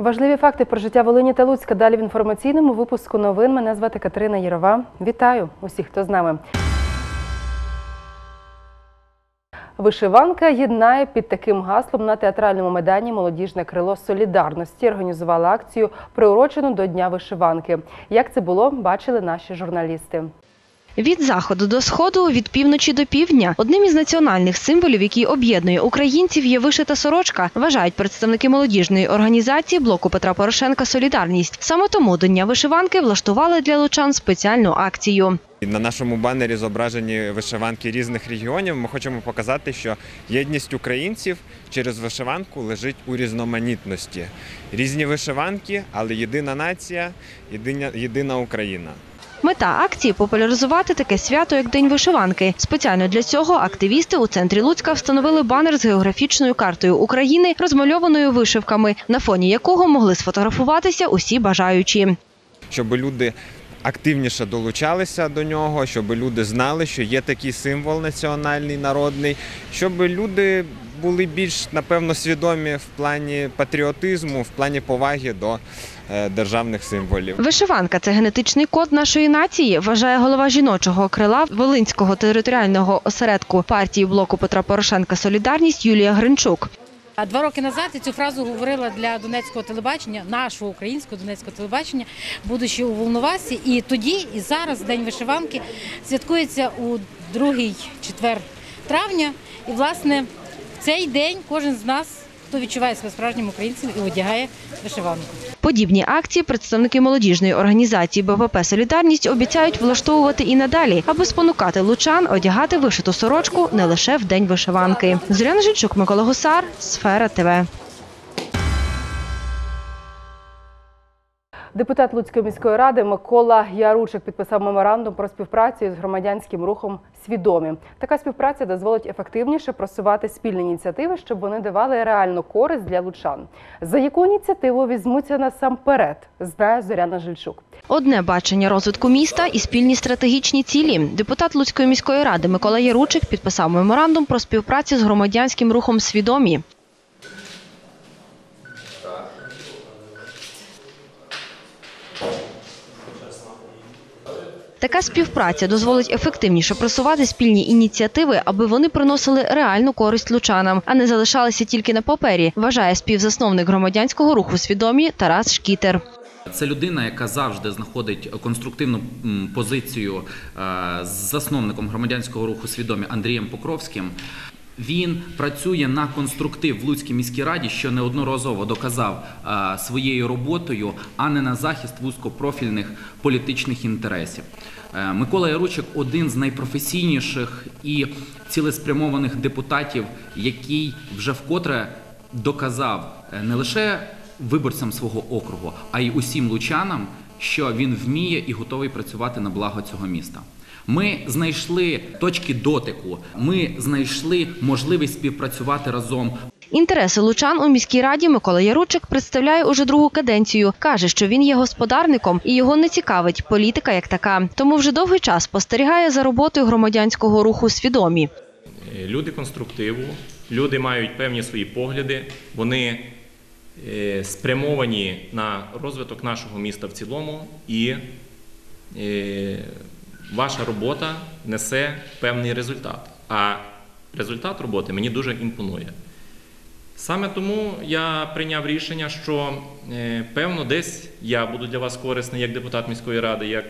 Важливі факти про життя Волині та Луцька далі в інформаційному випуску новин. Мене звати Катерина Єрова. Вітаю усіх, хто з нами. Вишиванка єднає. Під таким гаслом на театральному майдані молодіжне крило солідарності організувало акцію, приурочену до Дня вишиванки. Як це було, бачили наші журналісти. Від заходу до сходу, від півночі до півдня. Одним із національних символів, який об'єднує українців, є вишита сорочка, вважають представники молодіжної організації блоку Петра Порошенка «Солідарність». Саме тому до Дня вишиванки влаштували для лучан спеціальну акцію. На нашому банері зображені вишиванки різних регіонів. Ми хочемо показати, що єдність українців через вишиванку лежить у різноманітності. Різні вишиванки, але єдина нація, єдина Україна. Мета акції – популяризувати таке свято, як День вишиванки. Спеціально для цього активісти у центрі Луцька встановили банер з географічною картою України, розмальованою вишивками, на фоні якого могли сфотографуватися усі бажаючі. Щоб люди активніше долучалися до нього, щоб люди знали, що є такий символ національний, народний, щоб люди були більш, напевно, свідомі в плані патріотизму, в плані поваги до державних символів. Вишиванка – це генетичний код нашої нації, вважає голова жіночого крила Волинського територіального осередку партії блоку Петра Порошенка «Солідарність» Юлія Гринчук. 2 роки назад я цю фразу говорила для донецького телебачення, нашого українського донецького телебачення, будучи у Волновасі. І тоді, і зараз День вишиванки святкується у 2-й четвер травня. І, власне, в цей день кожен з нас, хто відчуває себе справжнім українцем, і одягає вишиванку. Подібні акції представники молодіжної організації БПП «Солідарність» обіцяють влаштовувати і надалі, аби спонукати лучан одягати вишиту сорочку не лише в День вишиванки. Зоряна Жильчук, Микола Гусар, Сфера ТВ. Депутат Луцької міської ради Микола Яручик підписав меморандум про співпрацю з громадянським рухом «Свідомі». Така співпраця дозволить ефективніше просувати спільні ініціативи, щоб вони давали реальну користь для лучан. За яку ініціативу візьмуться насамперед, знає Зоряна Жильчук. Одне бачення розвитку міста і спільні стратегічні цілі. Депутат Луцької міської ради Микола Яручик підписав меморандум про співпрацю з громадянським рухом «Свідомі». Така співпраця дозволить ефективніше просувати спільні ініціативи, аби вони приносили реальну користь лучанам, а не залишалися тільки на папері, вважає співзасновник громадянського руху «Свідомі» Тарас Шкітер. Це людина, яка завжди знаходить конструктивну позицію з засновником громадянського руху «Свідомі» Андрієм Покровським. Він працює на конструктив в Луцькій міській раді, що неодноразово доказав своєю роботою, а не на захист вузькопрофільних політичних інтересів. Микола Яручик – один з найпрофесійніших і цілеспрямованих депутатів, який вже вкотре доказав не лише виборцям свого округу, а й усім лучанам, що він вміє і готовий працювати на благо цього міста. Ми знайшли точки дотику, ми знайшли можливість співпрацювати разом. Інтереси лучан у міській раді Микола Яручик представляє уже 2-гу каденцію. Каже, що він є господарником і його не цікавить політика як така. Тому вже довгий час спостерігає за роботою громадянського руху «Свідомі». Люди конструктиву, люди мають певні свої погляди, вони спрямовані на розвиток нашого міста в цілому і ваша робота несе певний результат, а результат роботи мені дуже імпонує. Саме тому я прийняв рішення, що, певно, десь я буду для вас корисний як депутат міської ради, як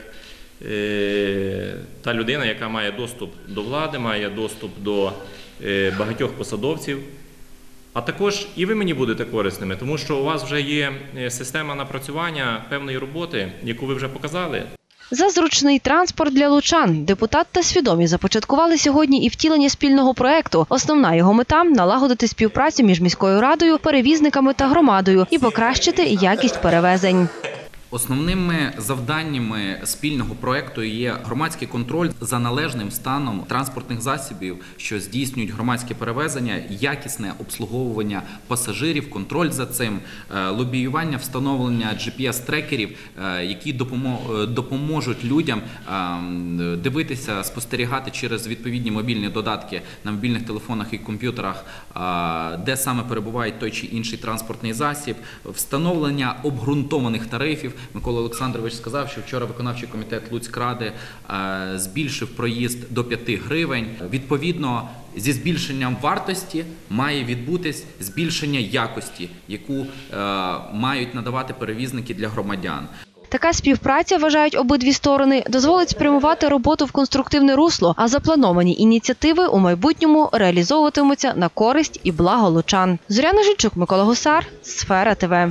та людина, яка має доступ до влади, має доступ до багатьох посадовців. А також і ви мені будете корисними, тому що у вас вже є система напрацювання певної роботи, яку ви вже показали. За зручний транспорт для лучан депутат та «Свідомі» започаткували сьогодні і втілення спільного проєкту. Основна його мета – налагодити співпрацю між міською радою, перевізниками та громадою і покращити якість перевезень. Основними завданнями спільного проекту є громадський контроль за належним станом транспортних засобів, що здійснюють громадські перевезення, якісне обслуговування пасажирів, контроль за цим, лобіювання встановлення GPS-трекерів, які допоможуть людям дивитися, спостерігати через відповідні мобільні додатки на мобільних телефонах і комп'ютерах, де саме перебуває той чи інший транспортний засіб, встановлення обґрунтованих тарифів. Микола Олександрович сказав, що вчора виконавчий комітет Луцькради збільшив проїзд до 5 гривень. Відповідно, зі збільшенням вартості має відбутись збільшення якості, яку мають надавати перевізники для громадян. Така співпраця, вважають обидві сторони, дозволить спрямувати роботу в конструктивне русло, а заплановані ініціативи у майбутньому реалізовуватимуться на користь і благо лучан. Зоряна Жильчук, Микола Гусар, Сфера ТВ.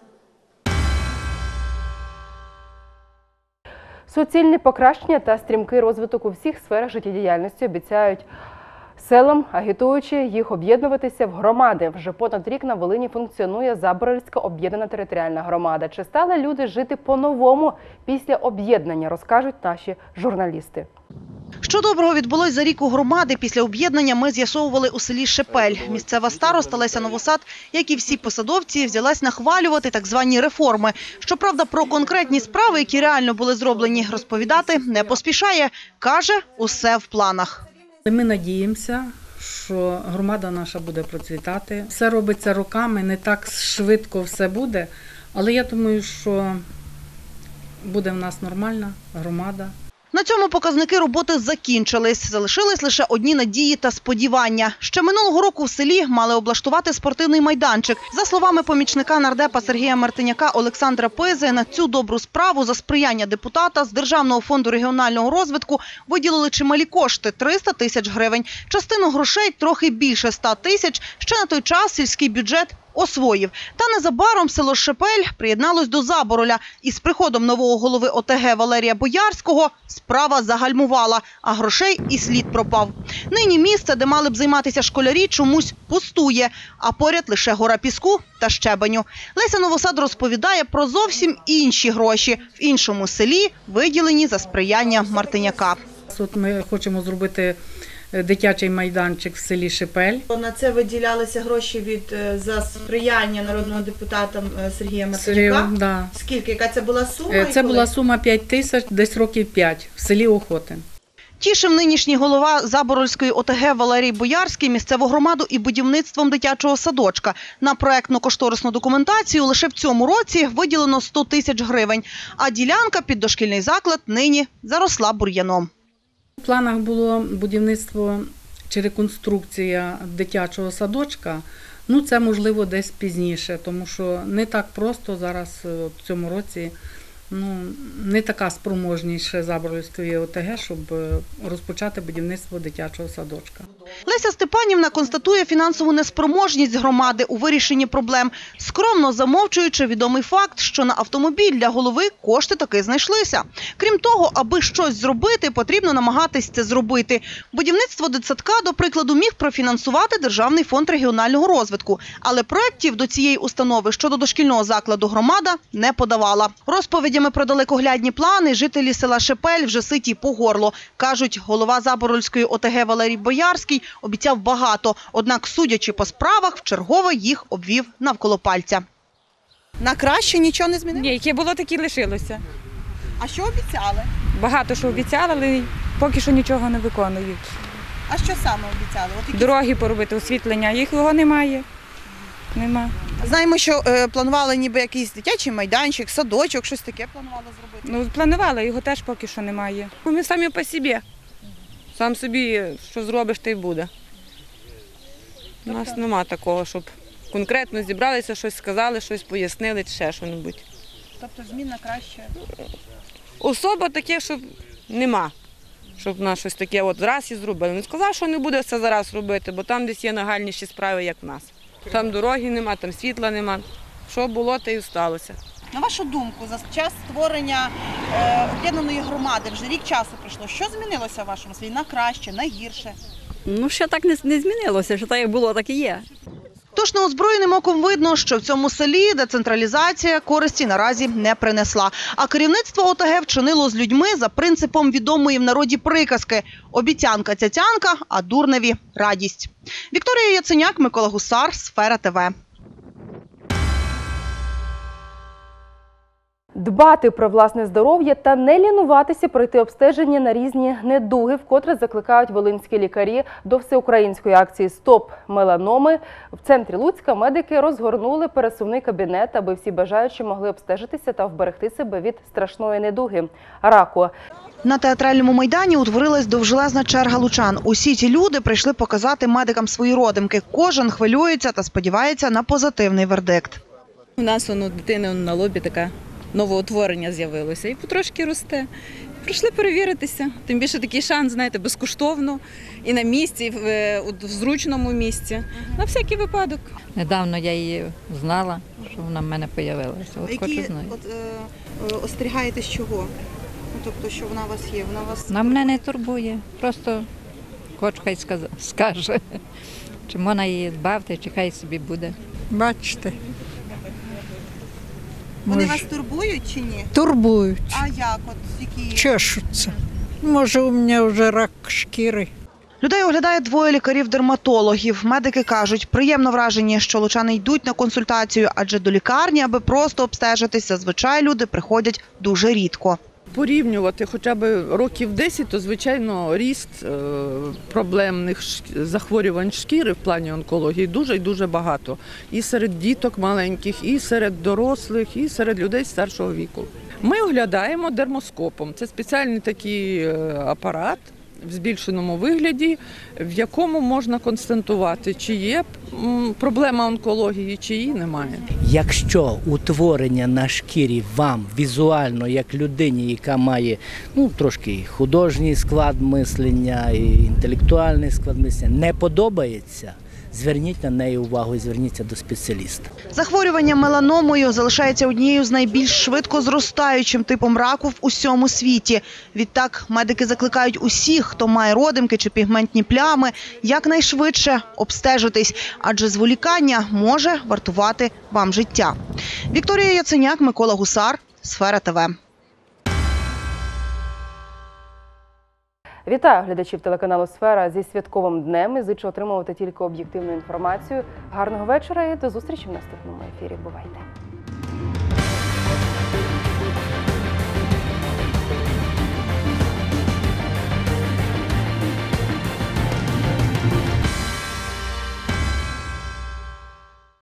Суцільне покращення та стрімкий розвиток у всіх сферах життєдіяльності обіцяють селам, агітуючи їх об'єднуватися в громади. Вже понад рік на Волині функціонує Заборольська об'єднана територіальна громада. Чи стали люди жити по-новому після об'єднання, розкажуть наші журналісти. Що доброго відбулось за рік у громади після об'єднання, ми з'ясовували у селі Шепель. Місцева староста Леся Новосад, як і всі посадовці, взялась нахвалювати так звані реформи. Щоправда, про конкретні справи, які реально були зроблені, розповідати не поспішає. Каже, усе в планах. Ми надіємося, що громада наша буде процвітати. Все робиться роками, не так швидко все буде, але я думаю, що буде в нас нормальна громада. На цьому показники роботи закінчились. Залишились лише одні надії та сподівання. Ще минулого року в селі мали облаштувати спортивний майданчик. За словами помічника нардепа Сергія Мартиняка Олександра Пизи, на цю добру справу за сприяння депутата з Державного фонду регіонального розвитку виділили чималі кошти – 300 тисяч гривень. Частину грошей, трохи більше 100 тисяч, ще на той час сільський бюджет освоїв. Та незабаром село Шепель приєдналось до Забороля. І з приходом нового голови ОТГ Валерія Боярського справа загальмувала, а грошей і слід пропав. Нині місце, де мали б займатися школярі, чомусь пустує, а поряд лише гора піску та щебеню. Леся Новосад розповідає про зовсім інші гроші, в іншому селі, виділені за сприяння Мартиняка. От ми хочемо зробити дитячий майданчик в селі Шепель. На це виділялися гроші за сприяння народного депутата Сергія Мартиняка. Да. Скільки? Яка це була сума? Це була сума 5 тисяч, десь років 5 в селі Охотин. Тішив нинішній голова Заборольської ОТГ Валерій Боярський місцеву громаду і будівництвом дитячого садочка. На проектно-кошторисну документацію лише в цьому році виділено 100 тисяч гривень, а ділянка під дошкільний заклад нині заросла бур'яном. У планах було будівництво чи реконструкція дитячого садочка. Ну, це можливо десь пізніше, тому що не так просто зараз в цьому році, не така спроможність ще Заборольської ОТГ, щоб розпочати будівництво дитячого садочка. Леся Степанівна констатує фінансову неспроможність громади у вирішенні проблем, скромно замовчуючи відомий факт, що на автомобіль для голови кошти таки знайшлися. Крім того, аби щось зробити, потрібно намагатись це зробити. Будівництво дитсадка, до прикладу, міг профінансувати Державний фонд регіонального розвитку, але проєктів до цієї установи щодо дошкільного закладу громада не подавала. Розповідями про далекоглядні плани жителі села Шепель вже ситі по горло. Кажуть, голова Заборольської ОТГ Валерій Боярський обіцяв багато, однак, судячи по справах, вчергове їх обвів навколо пальця. На краще нічого не змінилося? Ні, яке було, таке і лишилося. А що обіцяли? Багато що обіцяли, але поки що нічого не виконують. А що саме обіцяли? Дороги поробити, освітлення, їх його немає. Нема. Знаємо, що планували ніби якийсь дитячий майданчик, садочок, щось таке планували зробити. Планували, його теж поки що немає. Ми самі по собі. Сам собі, що зробиш, те й буде. У нас нема такого, щоб конкретно зібралися, щось сказали, щось пояснили, чи ще щось. Тобто змін на краще? Особа таке, щоб нема. Щоб нас щось таке от зараз і зробили. Не сказав, що не буде все зараз робити, бо там десь є нагальніші справи, як в нас. Там дороги нема, там світла нема. Що було, те й сталося. На вашу думку, за час створення об'єднаної громади, вже рік часу пройшло, що змінилося в вашому селі? На краще, на гірше? Ще так не змінилося, що так як було, так і є. Тож неозброєним оком видно, що в цьому селі децентралізація користі наразі не принесла. А керівництво ОТГ вчинило з людьми за принципом відомої в народі приказки «Обіцянка цяцянка, а дурневі радість». Вікторія Яценяк, Микола Гусар, Сфера ТВ. Дбати про власне здоров'я та не лінуватися пройти обстеження на різні недуги, вкотре закликають волинські лікарі до всеукраїнської акції «Стоп меланоми». В центрі Луцька медики розгорнули пересувний кабінет, аби всі бажаючі могли обстежитися та вберегти себе від страшної недуги – раку. На Театральному майдані утворилась довжелезна черга лучан. Усі ці люди прийшли показати медикам свої родимки. Кожен хвилюється та сподівається на позитивний вердикт. У нас у дитини на лобі таке новоутворення з'явилося і потрошки росте. Прийшли перевіритися. Тим більше такий шанс, знаєте, безкоштовно і на місці, і в зручному місці. На всякий випадок. Недавно я її знала, що вона в мене з'явилася. От хочу знати. Остерігаєтесь чого? Тобто, що вона у вас є? Вона мене не турбує. Просто хоч хай скаже, чи можна її збавити, чи хай собі буде. Бачите. Вони вас турбують чи ні? Турбують. А як? Які? Чешуться. Може, у мене вже рак шкіри. Людей оглядає двоє лікарів-дерматологів. Медики кажуть, приємно вражені, що лучани йдуть на консультацію, адже до лікарні, аби просто обстежитись, зазвичай люди приходять дуже рідко. Порівнювати хоча б років 10, то, звичайно, ріст проблемних захворювань шкіри в плані онкології дуже і дуже багато. І серед діток маленьких, і серед дорослих, і серед людей старшого віку. Ми оглядаємо дермоскопом. Це спеціальний такий апарат в збільшеному вигляді, в якому можна констатувати, чи є проблема онкології, чи її немає. Якщо утворення на шкірі вам візуально, як людині, яка має трошки художній склад мислення, і інтелектуальний склад мислення, не подобається, зверніть на неї увагу і зверніться до спеціаліста. Захворювання меланомою залишається однією з найбільш швидко зростаючим типом раку в усьому світі. Відтак медики закликають усіх, хто має родимки чи пігментні плями, якнайшвидше обстежитись, адже зволікання може вартувати вам життя. Вікторія Яценяк, Микола Гусар, Сфера ТВ. Вітаю глядачів телеканалу «Сфера» зі святковим днем і зичу отримувати тільки об'єктивну інформацію. Гарного вечора і до зустрічі в наступному ефірі. Бувайте!